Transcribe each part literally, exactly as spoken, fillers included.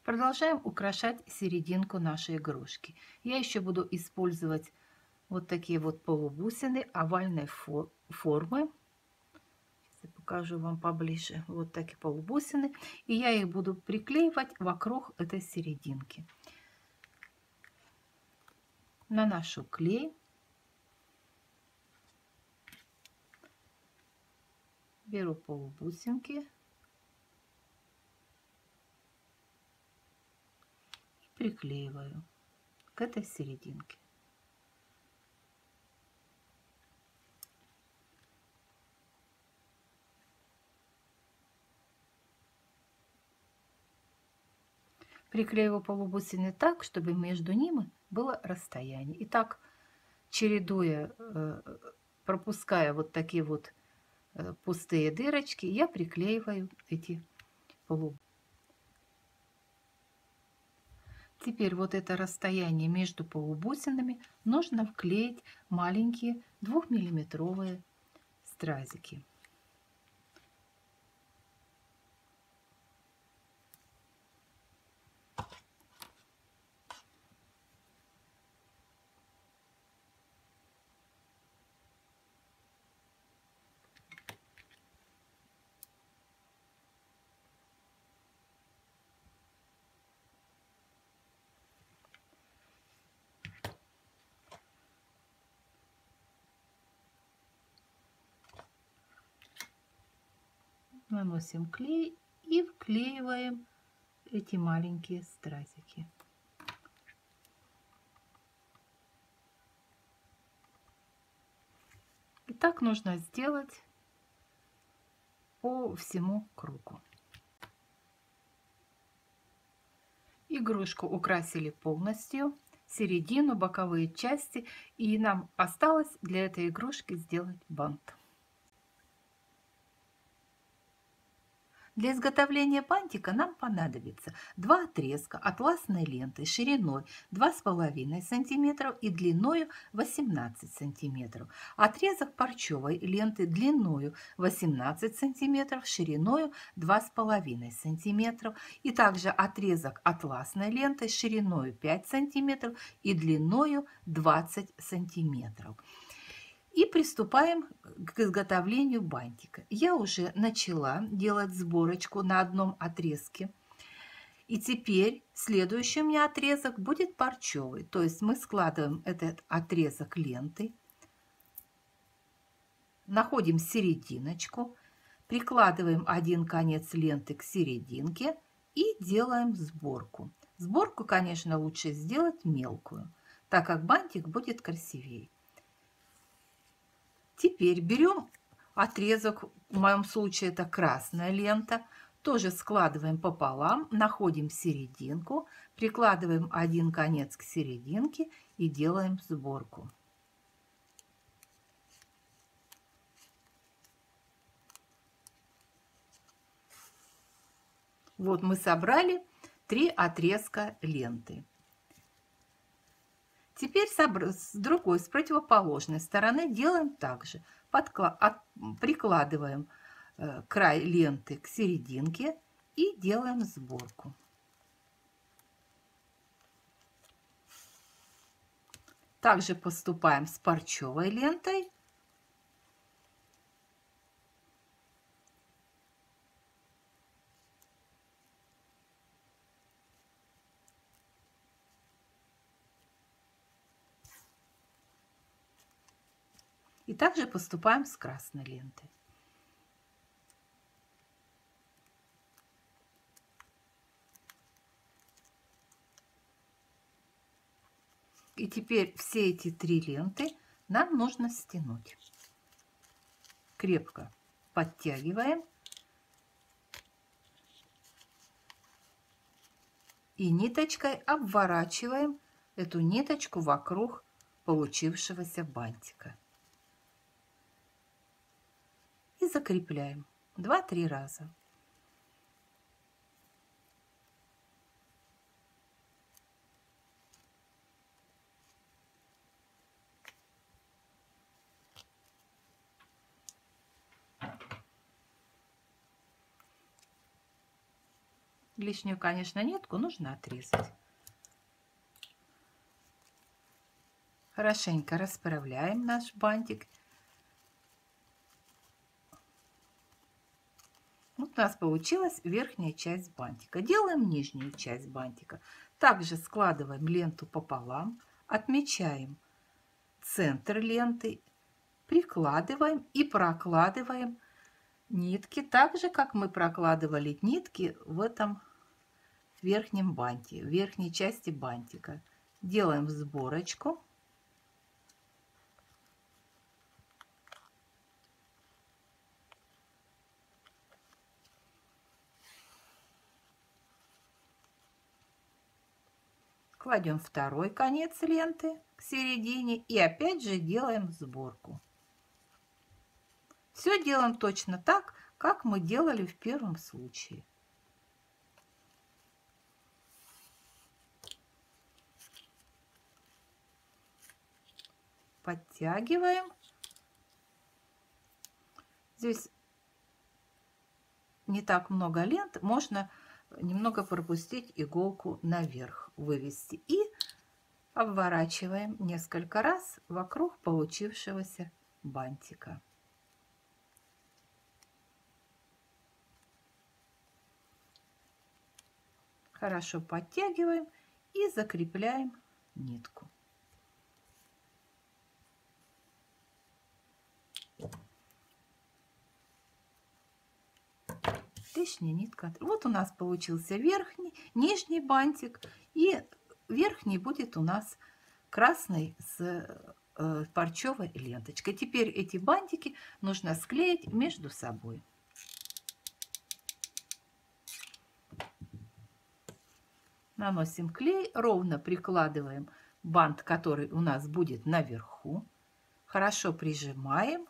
Продолжаем украшать серединку нашей игрушки. Я еще буду использовать вот такие вот полубусины овальной формы. Сейчас я покажу вам поближе. Вот такие полубусины. И я их буду приклеивать вокруг этой серединки. Наношу клей. Беру полубусинки. Приклеиваю к этой серединке. Приклеиваю полубусины так, чтобы между ними было расстояние. И так, чередуя, пропуская вот такие вот пустые дырочки, я приклеиваю эти полубусины. Теперь вот это расстояние между полубусинами нужно вклеить маленькие двухмиллиметровые стразики. Наносим клей и вклеиваем эти маленькие стразики. И так нужно сделать по всему кругу. Игрушку украсили полностью, середину, боковые части, и нам осталось для этой игрушки сделать бант. Для изготовления бантика нам понадобится два отрезка атласной ленты шириной два с половиной сантиметра и длиною восемнадцать сантиметров. Отрезок парчевой ленты длиною восемнадцать сантиметров, шириной два с половиной сантиметров. И также отрезок атласной ленты шириной пять сантиметров и длиною двадцать сантиметров. И приступаем к изготовлению бантика. Я уже начала делать сборочку на одном отрезке. И теперь следующий у меня отрезок будет парчевый. То есть мы складываем этот отрезок ленты, находим серединочку, прикладываем один конец ленты к серединке и делаем сборку. Сборку, конечно, лучше сделать мелкую, так как бантик будет красивее. Теперь берем отрезок, в моем случае это красная лента, тоже складываем пополам, находим серединку, прикладываем один конец к серединке и делаем сборку. Вот мы собрали три отрезка ленты. Теперь с другой, с противоположной стороны делаем так же. Прикладываем край ленты к серединке и делаем сборку. Также поступаем с парчевой лентой. И также поступаем с красной лентой. И теперь все эти три ленты нам нужно стянуть. Крепко подтягиваем. И ниточкой обворачиваем эту ниточку вокруг получившегося бантика. И закрепляем два-три раза. Лишнюю, конечно, нитку нужно отрезать. Хорошенько расправляем наш бантик. Вот у нас получилась верхняя часть бантика. Делаем нижнюю часть бантика. Также складываем ленту пополам, отмечаем центр ленты, прикладываем и прокладываем нитки, так же, как мы прокладывали нитки в этом верхнем банте, в верхней части бантика. Делаем сборочку. Кладем второй конец ленты к середине и опять же делаем сборку. Все делаем точно так, как мы делали в первом случае. Подтягиваем. Здесь не так много лент, можно немного пропустить иголку наверх, вывести. И обворачиваем несколько раз вокруг получившегося бантика. Хорошо подтягиваем и закрепляем нитку. Лишняя нитка. Вот у нас получился верхний, нижний бантик, и верхний будет у нас красный с э, парчевой ленточкой. Теперь эти бантики нужно склеить между собой. Наносим клей, ровно прикладываем бант, который у нас будет наверху. Хорошо прижимаем.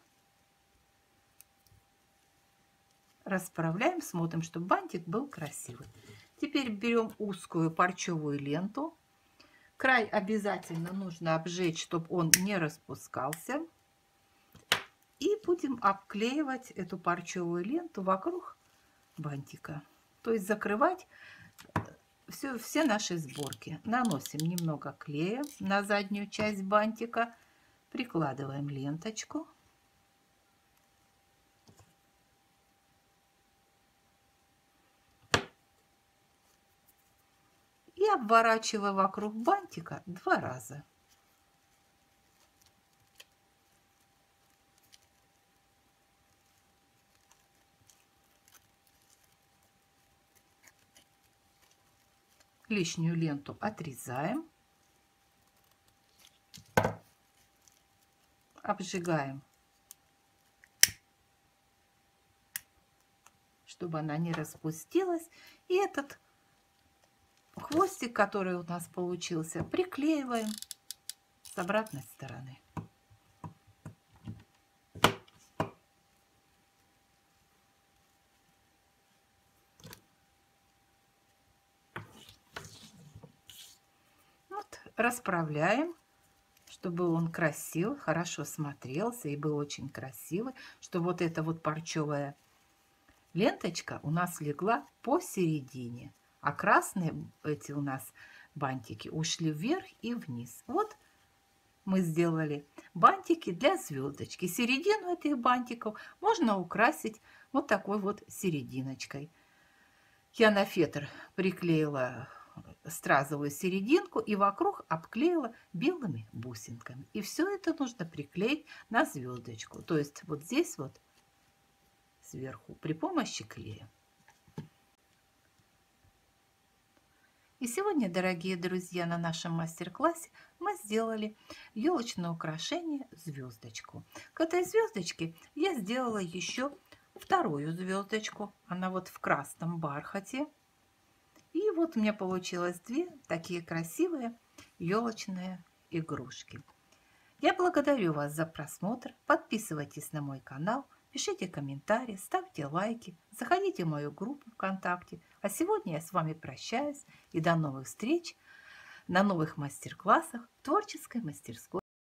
Расправляем, смотрим, чтобы бантик был красивый. Теперь берем узкую парчевую ленту. Край обязательно нужно обжечь, чтобы он не распускался. И будем обклеивать эту парчевую ленту вокруг бантика. То есть закрывать все, все наши сборки. Наносим немного клея на заднюю часть бантика. Прикладываем ленточку. И обворачивая вокруг бантика два раза. Лишнюю ленту отрезаем. Обжигаем, чтобы она не распустилась. И этот хвостик, который у нас получился, приклеиваем с обратной стороны. Вот, расправляем, чтобы он красиво, хорошо смотрелся и был очень красивый, чтобы вот эта вот парчевая ленточка у нас легла посередине, а красные эти у нас бантики ушли вверх и вниз. Вот мы сделали бантики для звездочки. Середину этих бантиков можно украсить вот такой вот серединочкой. Я на фетр приклеила стразовую серединку и вокруг обклеила белыми бусинками. И все это нужно приклеить на звездочку. То есть вот здесь вот сверху при помощи клея. И сегодня, дорогие друзья, на нашем мастер-классе мы сделали елочное украшение звездочку. К этой звездочке я сделала еще вторую звездочку. Она вот в красном бархате. И вот у меня получилось две такие красивые елочные игрушки. Я благодарю вас за просмотр. Подписывайтесь на мой канал, пишите комментарии, ставьте лайки, заходите в мою группу ВКонтакте. А сегодня я с вами прощаюсь и до новых встреч на новых мастер-классах творческой мастерской.